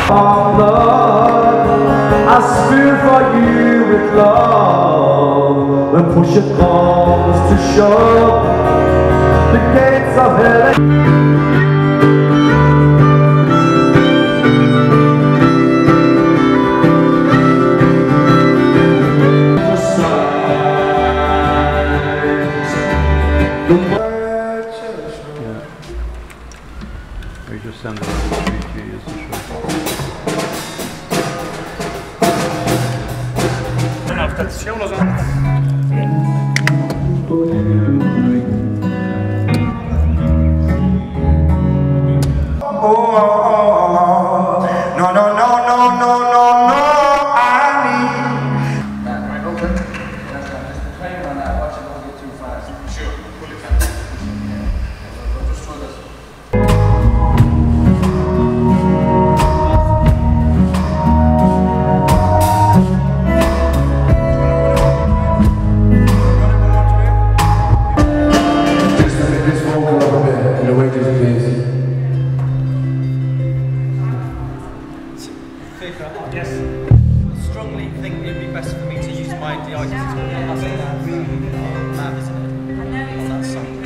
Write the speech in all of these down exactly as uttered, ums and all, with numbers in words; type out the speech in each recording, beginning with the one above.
Oh Lord, I spill for you with love. When push it comes to shove, the gates of hell. We just send it out to G G as a Oh, oh, oh, no, no, no, no, no, no, no, I need. Right, open. That's right. Just the train on that. Watch it don't get too fast. Sure. Pull it down. Just throw this. Yes. I strongly think it would be best for me to use my D I tool. I think that really mad, isn't it? On that song.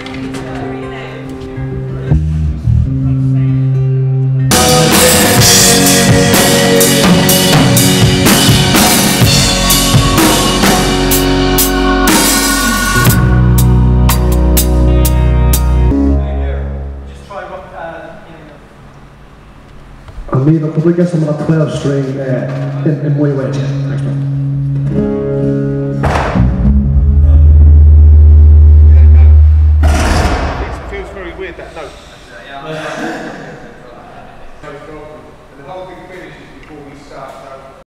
Just try rock, uh, I mean, I'll probably get some of that twelve string uh, in, in my wedge. Thanks, man. It feels very weird, that note. And the whole thing finishes before we start. So